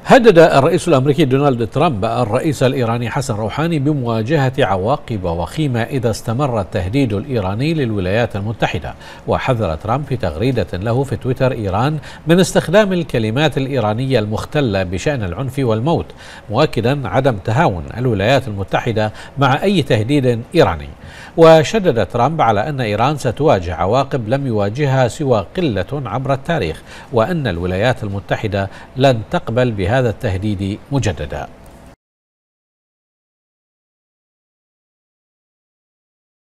هدد الرئيس الأمريكي دونالد ترامب الرئيس الإيراني حسن روحاني بمواجهة عواقب وخيمة إذا استمر التهديد الإيراني للولايات المتحدة. وحذر ترامب في تغريدة له في تويتر إيران من استخدام الكلمات الإيرانية المختلة بشأن العنف والموت، مؤكدا عدم تهاون الولايات المتحدة مع أي تهديد إيراني. وشدد ترامب على أن إيران ستواجه عواقب لم يواجهها سوى قلة عبر التاريخ، وأن الولايات المتحدة لن تقبل بهذا التهديد مجددا.